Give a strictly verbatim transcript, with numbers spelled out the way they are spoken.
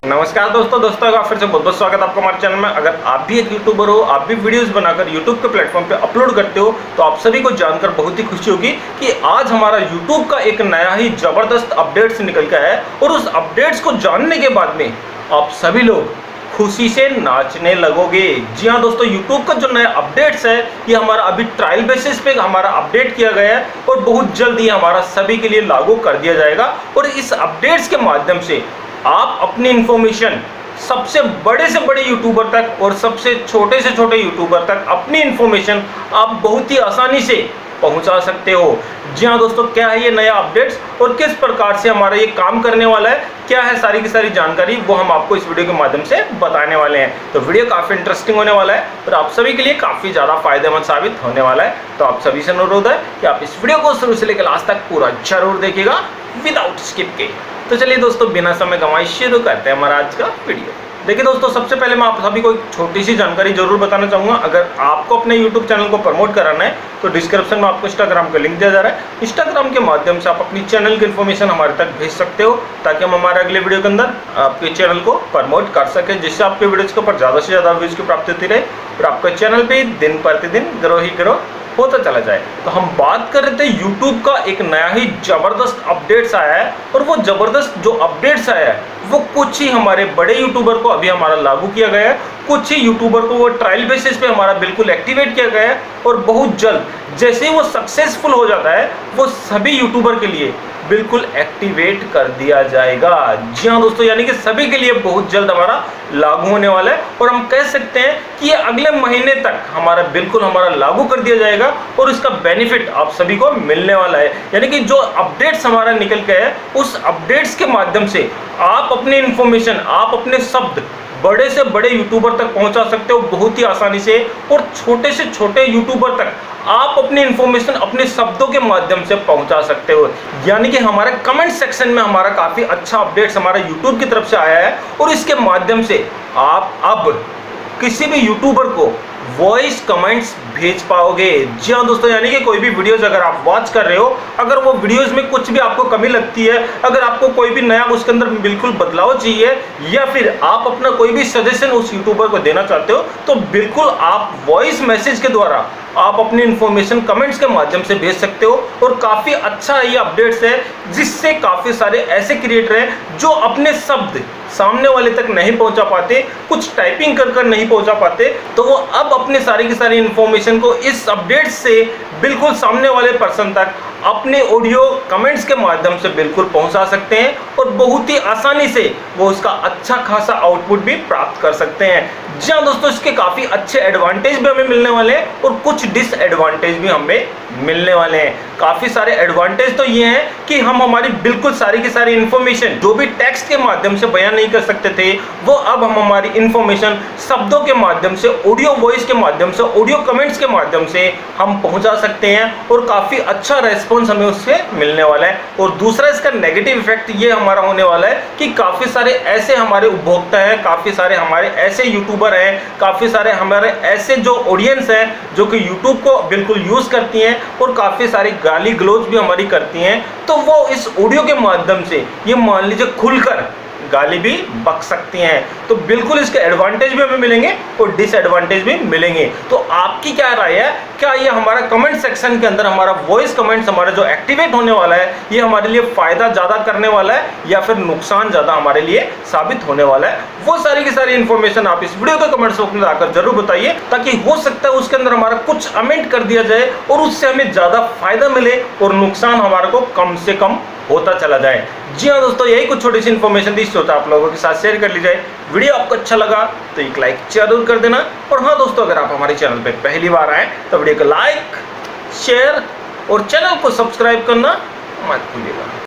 नमस्कार दोस्तों दोस्तों का फिर से बहुत बहुत स्वागत आपका हमारे चैनल में। अगर आप भी एक यूट्यूबर हो, आप भी वीडियोस बनाकर यूट्यूब के प्लेटफॉर्म पे अपलोड करते हो, तो आप सभी को जानकर बहुत ही खुशी होगी कि आज हमारा यूट्यूब का एक नया ही जबरदस्त अपडेट्स निकल के आया है। और उस अपडेट्स को जानने के बाद में आप सभी लोग खुशी से नाचने लगोगे। जी हाँ दोस्तों, यूट्यूब का जो नया अपडेट्स है ये हमारा अभी ट्रायल बेसिस पे हमारा अपडेट किया गया है और बहुत जल्द ही हमारा सभी के लिए लागू कर दिया जाएगा। और इस अपडेट्स के माध्यम से आप अपनी इंफॉर्मेशन सबसे बड़े से बड़े यूट्यूबर तक और सबसे छोटे से छोटे यूट्यूबर तक अपनी इंफॉर्मेशन आप बहुत ही आसानी से पहुंचा सकते हो। जी हाँ दोस्तों, क्या है ये नया अपडेट्स और किस प्रकार से हमारा ये काम करने वाला है, क्या है सारी की सारी जानकारी, वो हम आपको इस वीडियो के माध्यम से बताने वाले हैं। तो वीडियो काफ़ी इंटरेस्टिंग होने वाला है और आप सभी के लिए काफ़ी ज़्यादा फायदेमंद साबित होने वाला है। तो आप सभी से अनुरोध है कि आप इस वीडियो को शुरू से लेकर लास्ट तक पूरा जरूर देखिएगा विदाउट स्किप के। तो चलिए दोस्तों, बिना समय गंवाए शुरू करते हैं हमारा आज का वीडियो। देखिए दोस्तों, सबसे पहले मैं आप सभी को एक छोटी सी जानकारी जरूर बताना चाहूँगा। अगर आपको अपने यूट्यूब चैनल को प्रमोट कराना है तो डिस्क्रिप्शन में आपको इंस्टाग्राम का लिंक दिया जा रहा है। इंस्टाग्राम के माध्यम से आप अपनी चैनल की इन्फॉर्मेशन हमारे तक भेज सकते हो ताकि हम हमारे अगले वीडियो के अंदर आपके चैनल को प्रमोट कर सकें, जिससे आपके वीडियोज़ के ऊपर ज़्यादा से ज़्यादा व्यूज़ की प्राप्ति होती रहे और आपका चैनल भी दिन प्रतिदिन ग्रो ही ग्रो होता चला जाए। तो हम बात कर रहे थे यूट्यूब का एक नया ही जबरदस्त अपडेट्स आया है और वो जबरदस्त जो अपडेट्स आया है वो कुछ ही हमारे बड़े यूट्यूबर को अभी हमारा लागू किया गया है, कुछ ही यूट्यूबर को वो ट्रायल बेसिस पे हमारा बिल्कुल एक्टिवेट किया गया है। और बहुत जल्द जैसे ही वो सक्सेसफुल हो जाता है वो सभी यूट्यूबर के लिए बिल्कुल एक्टिवेट कर दिया जाएगा। जी हाँ दोस्तों, यानी कि सभी के लिए बहुत जल्द हमारा लागू होने वाला है और हम कह सकते हैं कि ये अगले महीने तक हमारा बिल्कुल हमारा लागू कर दिया जाएगा और इसका बेनिफिट आप सभी को मिलने वाला है। यानी कि जो अपडेट्स हमारा निकल के है उस अपडेट्स के माध्यम से आप अपनी इंफॉर्मेशन, आप अपने शब्द बड़े से बड़े यूट्यूबर तक पहुंचा सकते हो बहुत ही आसानी से। और छोटे से छोटे यूट्यूबर तक आप अपनी इंफॉर्मेशन अपने शब्दों के माध्यम से पहुंचा सकते हो। यानी कि हमारे कमेंट सेक्शन में हमारा काफ़ी अच्छा अपडेट्स हमारा यूट्यूब की तरफ से आया है और इसके माध्यम से आप अब किसी भी यूट्यूबर को वॉइस कमेंट्स भेज पाओगे। जी हाँ दोस्तों, यानी कि कोई भी वीडियोस अगर आप वॉच कर रहे हो, अगर वो वीडियोस में कुछ भी आपको कमी लगती है, अगर आपको कोई भी नया उसके अंदर बिल्कुल बदलाव चाहिए या फिर आप अपना कोई भी सजेशन उस यूट्यूबर को देना चाहते हो, तो बिल्कुल आप वॉइस मैसेज के द्वारा आप अपनी इंफॉर्मेशन कमेंट्स के माध्यम से भेज सकते हो। और काफ़ी अच्छा ये अपडेट्स है जिससे काफ़ी सारे ऐसे क्रिएटर हैं जो अपने शब्द सामने वाले तक नहीं पहुंचा पाते, कुछ टाइपिंग कर कर नहीं पहुंचा पाते, तो वो अब अपने सारी की सारी इंफॉर्मेशन को इस अपडेट से बिल्कुल सामने वाले पर्सन तक अपने ऑडियो कमेंट्स के माध्यम से बिल्कुल पहुंचा सकते हैं और बहुत ही आसानी से वो उसका अच्छा खासा आउटपुट भी प्राप्त कर सकते हैं। जी हाँ दोस्तों, इसके काफ़ी अच्छे एडवांटेज भी हमें मिलने वाले हैं और कुछ डिसएडवांटेज भी हमें मिलने वाले हैं। काफ़ी सारे एडवांटेज तो ये हैं कि हम हमारी बिल्कुल सारी की सारी इंफॉर्मेशन जो भी टेक्स्ट के माध्यम से बयान नहीं कर सकते थे, वो अब हम हमारी इंफॉर्मेशन शब्दों के माध्यम से, ऑडियो वॉइस के माध्यम से, ऑडियो कमेंट्स के माध्यम से हम पहुंचा सकते हैं और काफ़ी अच्छा रेस्पॉन्स हमें उससे मिलने वाला है। और दूसरा इसका नेगेटिव इफेक्ट ये हमारा होने वाला है कि काफ़ी सारे ऐसे हमारे उपभोक्ता हैं, काफ़ी सारे हमारे ऐसे यूट्यूबर हैं, काफ़ी सारे हमारे ऐसे जो ऑडियंस हैं जो कि यूट्यूब को बिल्कुल यूज़ करती हैं और काफ़ी सारी गाली गलौज भी हमारी करती हैं, तो वो इस ऑडियो के माध्यम से ये मान लीजिए खुलकर गाली भी बक सकती हैं। तो बिल्कुल इसके एडवांटेज भी हमें मिलेंगे और डिसएडवांटेज भी मिलेंगे। तो आपकी क्या राय है, क्या ये हमारा कमेंट सेक्शन के अंदर हमारा वॉइस कमेंट्स हमारा जो एक्टिवेट होने वाला है ये हमारे लिए फायदा ज़्यादा करने वाला है या फिर नुकसान ज़्यादा हमारे लिए साबित होने वाला है? वो सारी की सारी इन्फॉर्मेशन आप इस वीडियो के कमेंट्स बॉक्स में आकर जरूर बताइए, ताकि हो सकता है उसके अंदर हमारा कुछ अमेंड कर दिया जाए और उससे हमें ज़्यादा फायदा मिले और नुकसान हमारे को कम से कम होता चला जाए। जी हाँ दोस्तों, यही कुछ छोटी सी इन्फॉर्मेशन थी, सोचा आप लोगों के साथ शेयर कर ली जाए। वीडियो आपको अच्छा लगा तो एक लाइक जरूर कर देना। और हाँ दोस्तों, अगर आप हमारे चैनल पे पहली बार आए तो वीडियो को लाइक, शेयर और चैनल को सब्सक्राइब करना मत भूलिएगा।